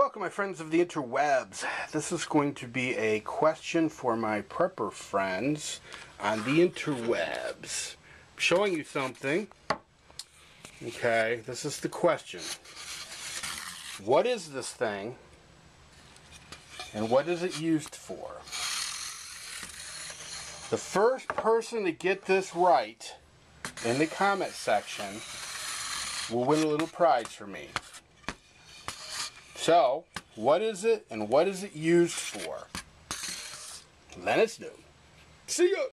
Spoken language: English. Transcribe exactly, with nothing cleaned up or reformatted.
Welcome, my friends of the interwebs. This is going to be a question for my prepper friends on the interwebs. I'm showing you something. Okay, this is the question. What is this thing? And what is it used for? The first person to get this right in the comment section will win a little prize for me. So, what is it and what is it used for? Let us know. See ya!